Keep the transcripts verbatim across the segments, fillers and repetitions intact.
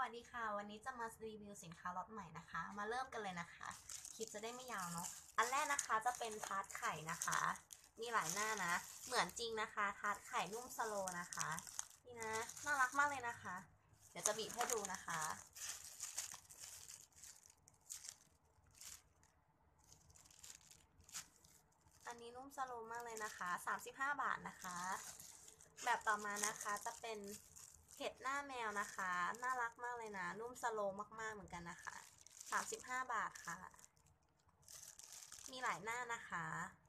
วัสดีค่ะวันนี้จะมารีวิวสินค้าล็อตใหม่นะคะมาเริ่มกันเลยนะคะคลิปจะได้ไม่ยาวเนาะอันแรกนะคะจะเป็นทาร์ตไข่นะคะมีหลายหน้านะเหมือนจริงนะคะทาร์ตไข่นุ่มสโลนะคะนี่นะน่ารักมากเลยนะคะเดี๋ยวจะบีบให้ดูนะคะอันนี้นุ่มสโลมากเลยนะคะสามสิบห้าบาทนะคะแบบต่อมานะคะจะเป็นเห็ดหน้าแมวนะคะน่ารักมากเลยนะนุ่มสโลมากๆเหมือนกันนะคะสามสิบห้าบาทค่ะมีหลายหน้านะคะ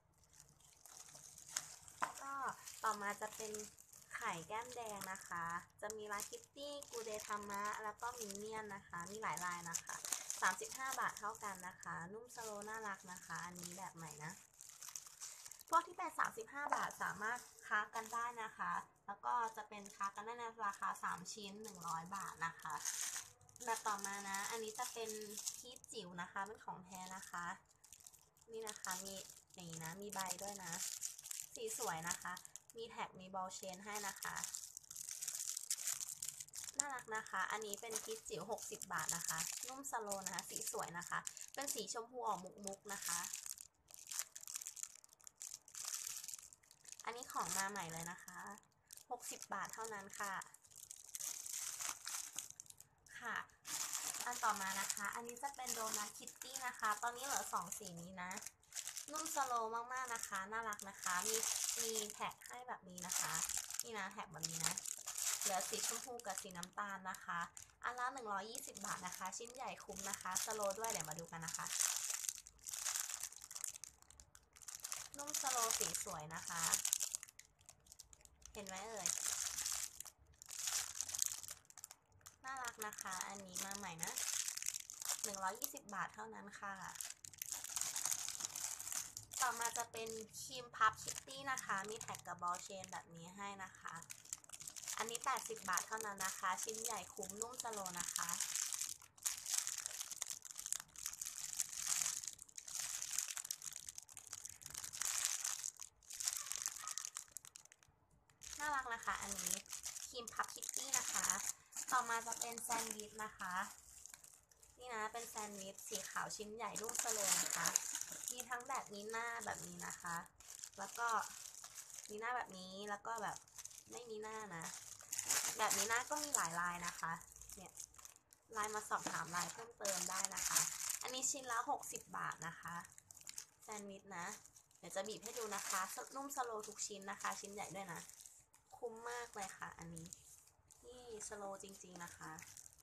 ก็ต่อมาจะเป็นไข่แก้มแดงนะคะจะมีลายคิตตี้กูเดทามะแล้วก็มินเนี่ยนนะคะมีหลายลายนะคะสามสิบห้าบาทเท่ากันนะคะนุ่มสโลน่ารักนะคะอันนี้แบบใหม่นะพวกที่เป็นสามสิบห้าบาทสามารถค้ากันได้นะคะแล้วก็จะเป็นค้ากันได้ในราคาสามชิ้นหนึ่งร้อยบาทนะคะแบบต่อมานะอันนี้จะเป็นพีชจิ๋วนะคะเป็นของแท้นะคะนี่นะคะมีนี่นะมีใบด้วยนะสีสวยนะคะมีแท็กมีบอลเชนให้นะคะน่ารักนะคะอันนี้เป็นพีชจิ๋วหกสิบบาทนะคะนุ่มสโลนะคะสีสวยนะคะเป็นสีชมพูออกมุกๆนะคะอันนี้ของมาใหม่เลยนะคะหกสิบบาทเท่านั้นค่ะค่ะอันต่อมานะคะอันนี้จะเป็นโดนัทคิตตี้นะคะตอนนี้เหลือสองสีนี้นะนุ่มสโลมากๆนะคะน่ารักนะคะมีมีแท็กให้แบบนี้นะคะนี่นะแท็กแบบนี้นะเหลือสีชมพูกับสีน้ำตาลนะคะอันละหนึ่งร้อยยี่สิบบาทนะคะชิ้นใหญ่คุ้มนะคะสโลด้วยเดี๋ยวมาดูกันนะคะนุ่มสโลสีสวยนะคะเห็นไหมเอ่ยน่ารักนะคะอันนี้มาใหม่นะหนึ่งร้อยยี่สิบบาทเท่านั้นค่ะต่อมาจะเป็นครีมพับคิตตี้นะคะมีแท็กกับบอลเชนแบบนี้ให้นะคะอันนี้แปดสิบบาทเท่านั้นนะคะชิ้นใหญ่คุ้มนุ่มสโลนะคะน่ารักนะคะอันนี้ครีมพับคิตตี้นะคะต่อมาจะเป็นแซนด์วิชนะคะนี่นะเป็นแซนด์วิชสีขาวชิ้นใหญ่นุ่มสโลนะคะมีทั้งแบบนี้หน้าแบบนี้นะคะแล้วก็มีหน้าแบบนี้แล้วก็แบบไม่มีหน้านะแบบนี้หน้าก็มีหลายลายนะคะเนี่ยไลน์มาสอบถามไลน์เพิ่มเติมได้นะคะอันนี้ชิ้นละหกสิบบาทนะคะแซนด์วิชนะเดี๋ยวจะบีบให้ดูนะคะนุ่มสโลทุกชิ้นนะคะชิ้นใหญ่ด้วยนะคุ้มมากเลยค่ะอันนี้นี่สโลจริงๆนะคะ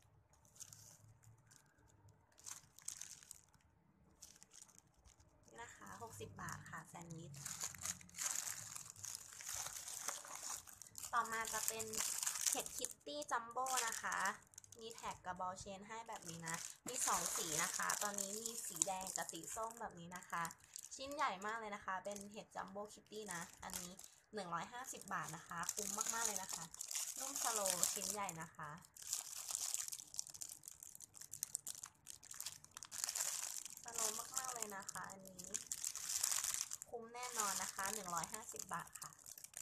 นี่นะคะหกสิบบาทค่ะแซนด์วิชต่อมาจะเป็นเห็ดคิตตี้จัมโบ้นะคะมีแท็กกับบอลเชนให้แบบนี้นะมีสองสีนะคะตอนนี้มีสีแดงกับสีส้มแบบนี้นะคะชิ้นใหญ่มากเลยนะคะเป็นเห็ดจัมโบ้คิตตี้นะอันนี้หนึ่งร้อยห้าสิบบาทนะคะคุ้มมากๆเลยนะคะนุ่มสโลชิ้นใหญ่นะคะสโลมากๆเลยนะคะอันนี้คุ้มแน่นอนนะคะหนึ่งร้อยห้าสิบบาทค่ะ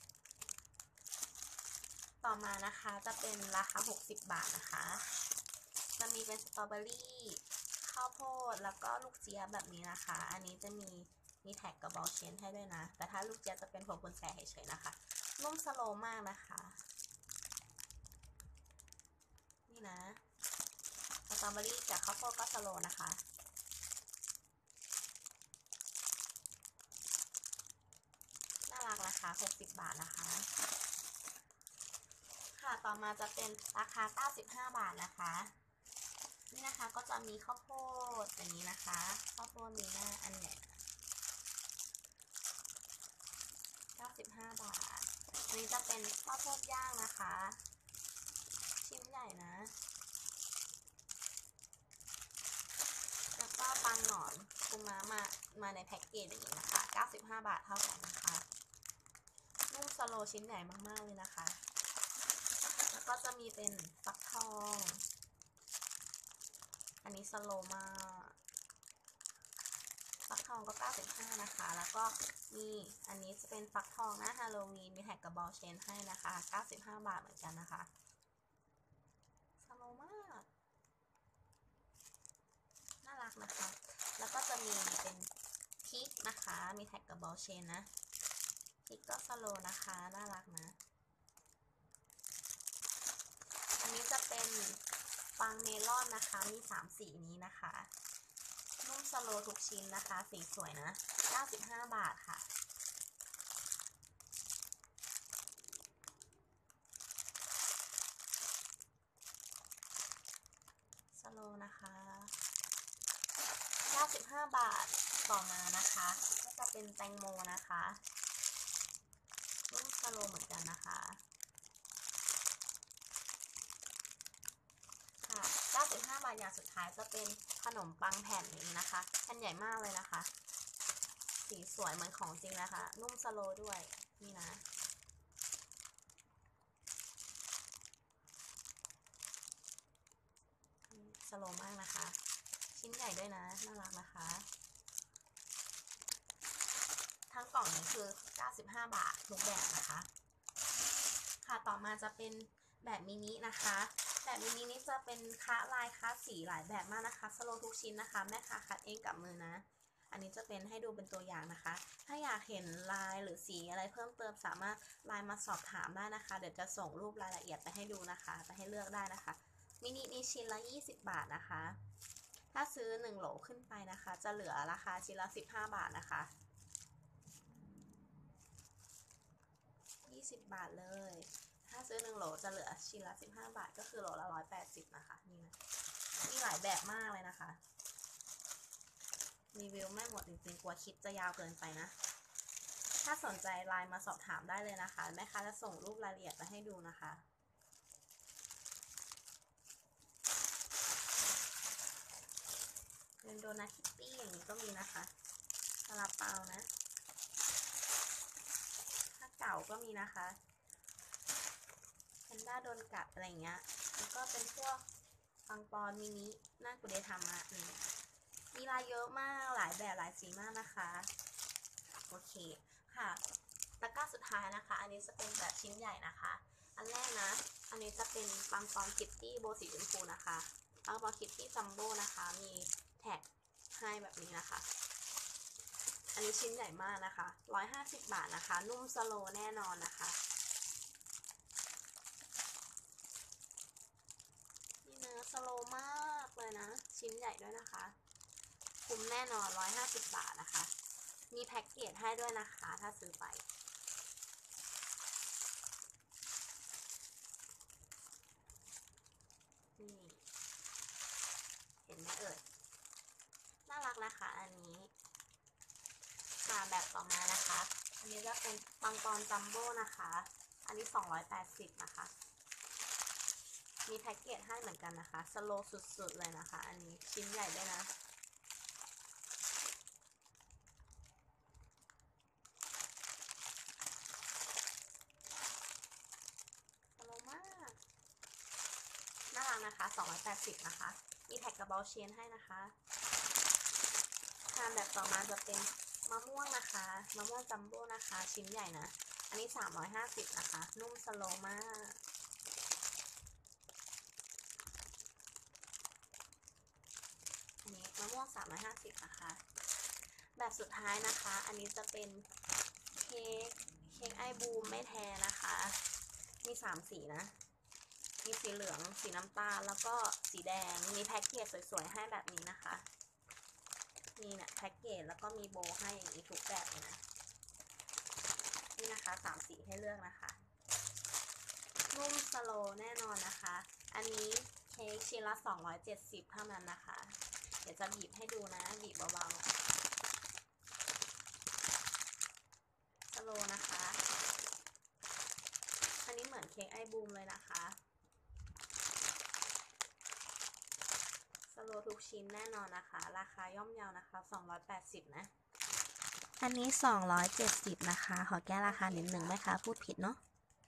ต่อมานะคะจะเป็นราคาหกสิบบาทนะคะจะมีเป็นสตรอเบอรี่ข้าวโพดแล้วก็ลูกเจี๊ยบแบบนี้นะคะอันนี้จะมีมีแท็กกับบอลเชนให้ด้วยนะแต่ถ้าลูกเจี๊ยบจะเป็นหัวกุญแจเฉยๆนะคะนุ่มสโลมากนะคะนี่นะสตรอเบอรี่กับข้าวโพดก็สโลนะคะน่ารักราคาหกสิบบาทนะคะค่ะต่อมาจะเป็นราคาเก้าสิบห้าบาทนะคะนี่นะคะก็จะมีข้าวโพดอย่างนี้นะคะข้าวโพดมีหน้าอันใหญ่เก้าสิบห้าบาทอันนี้จะเป็นข้าวโพดย่างนะคะชิ้นใหญ่นะแล้วก็ปังหนอนคุณม้ามามาในแพ็กเกจอย่างนี้นะคะเก้าสิบห้าบาทเท่ากันนะคะนุ่มสโลชิ้นใหญ่มากๆเลยนะคะแล้วก็จะมีเป็นฟักทองอันนี้สโลมากฟักทองก็เก้าสิบห้านะคะแล้วก็มีอันนี้จะเป็นฟักทองนะฮาโลวีนมีแท็กกับบอลเชนให้นะคะเก้าสิบห้าบาทเหมือนกันนะคะสโลมากมีแท็กกับบอลเชนนะพิกก็สโลนะคะน่ารักนะอันนี้จะเป็นปังเมลอนนะคะมีสามสีนี้นะคะนุ่มสโลทุกชิ้นนะคะสีสวยนะเก้าสิบห้าบาทค่ะสโลนะคะเก้าสิบห้าบาทต่อมานะคะก็จะเป็นแตงโมนะคะนุ่มสโลเหมือนกันนะคะค่ะเก้าสิบห้าบาทอย่างสุดท้ายจะเป็นขนมปังแผ่นนี้นะคะแผ่นใหญ่มากเลยนะคะสีสวยเหมือนของจริงนะคะนุ่มสโลด้วยนี่นะสโลมากนะคะชิ้นใหญ่ด้วยนะน่ารักนะคะทั้งกล่องนี้คือเก้าสิบห้าบาททุกแบบนะคะค่ะต่อมาจะเป็นแบบมินินะคะแบบมินินี้จะเป็นคะลายคะสีหลายแบบมากนะคะสโลทุกชิ้นนะคะแม่ค้าคัดเองกับมือนะอันนี้จะเป็นให้ดูเป็นตัวอย่างนะคะถ้าอยากเห็นลายหรือสีอะไรเพิ่มเติมสามารถไลน์มาสอบถามได้นะคะเดี๋ยวจะส่งรูปรายละเอียดไปให้ดูนะคะไปให้เลือกได้นะคะมินินี้ชิ้นละยี่สิบบาทนะคะถ้าซื้อหนึ่งโหลขึ้นไปนะคะจะเหลือราคาชิ้นละสิบห้าบาทนะคะยี่สิบบาทเลยถ้าซื้อหนึ่งโหลจะเหลือชิ้นละสิบห้าบาทก็คือโหลละร้อยแปดสิบนะคะนี่นะมีหลายแบบมากเลยนะคะรีวิวไม่หมดจริงๆกลัวคลิปจะยาวเกินไปนะถ้าสนใจไลน์มาสอบถามได้เลยนะคะแม่ค้าจะส่งรูปรายละเอียดมาให้ดูนะคะเป็นโดนัทคิตตี้อย่างนี้ก็มีนะคะซาลาเปานะถ้าเก่าก็มีนะคะแพนด้าโดนกัดอะไรเงี้ยแล้วก็เป็นพวกปังปอนมินิน่ากุเดทามะนี่มีลายเยอะมากหลายแบบหลายสีมากนะคะโอเคค่ะตะกร้าสุดท้ายนะคะอันนี้จะเป็นแบบชิ้นใหญ่นะคะอันแรกนะอันนี้จะเป็นปังปอนคิตตี้โบสีชมพูนะคะปังปอนคิตตี้จัมโบ้นะคะมีแท็กให้แบบนี้นะคะอันนี้ชิ้นใหญ่มากนะคะหนึ่งร้อยห้าสิบบาทนะคะนุ่มสโลแน่นอนนะคะนี่เนื้อสโลมากเลยนะชิ้นใหญ่ด้วยนะคะคุ้มแน่นอนหนึ่งร้อยห้าสิบบาทนะคะมีแพ็กเกจให้ด้วยนะคะถ้าซื้อไปนี่เห็นไหมเอ่ยน่ารักนะคะอันนี้ค่ะแบบต่อมานะคะอันนี้จะเป็นปังปอนจัมโบ้นะคะอันนี้สองร้อยแปดสิบนะคะมีแพ็กเกจให้เหมือนกันนะคะสโลสุดๆเลยนะคะอันนี้ชิ้นใหญ่ด้วยนะสโลมากน่ารักนะคะสองร้อยแปดสิบนะคะมีแท็กกับบอลเชนให้นะคะทานแบบต่อมาจะเป็นมะม่วงนะคะมะม่วงจัมโบ้นะคะชิ้นใหญ่นะอันนี้สามร้อยห้าสิบนะคะนุ่มสโลมากอันนี้มะม่วงสามร้อยห้าสิบนะคะแบบสุดท้ายนะคะอันนี้จะเป็นเค้กเค้กไอบูมไม่แท้นะคะมีสามสีนะมีสีเหลืองสีน้ำตาลแล้วก็สีแดงมีแพ็กเกจสวยๆให้แบบนี้นะคะมีเนี่ยแพ็กเกจแล้วก็มีโบให้อย่างนี้ทุกแบบเลยนะนี่นะคะสามสีให้เลือกนะคะนุ่มสโลแน่นอนนะคะอันนี้เค้กชิ้นละสองร้อยเจ็ดสิบเท่านั้นนะคะเดี๋ยวจะบีบให้ดูนะบีบเบาๆสโลนะคะอันนี้เหมือนเค้กไอบูมเลยนะคะสโลทุกชิ้นแน่นอนนะคะราคาย่อมเยานะคะสองร้อยแปดสิบนะอันนี้สองร้อยเจ็ดสิบนะคะขอแก้ราคานิดหนึ่งไหมคะพูดผิดเนาะ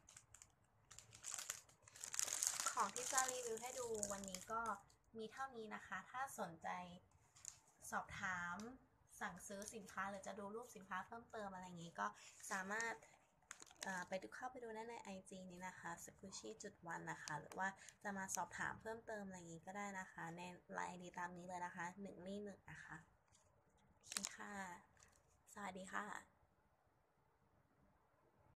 ของที่จะรีวิวให้ดูวันนี้ก็มีเท่านี้นะคะถ้าสนใจสอบถามสั่งซื้อสินค้าหรือจะดูรูปสินค้าเพิ่มเติมอะไรอย่างนี้ก็สามารถไปดูเข้าไปดูได้ใน ไอ จี นี้นะคะ สควิชชี่ จุด วัน นะคะหรือว่าจะมาสอบถามเพิ่มเติมอะไรอย่างนี้ก็ได้นะคะใน ไลน์ ไอ ดี ตามนี้เลยนะคะหนึ่งลี่หนึ่งนะคะโอเคค่ะสวัสดีค่ะ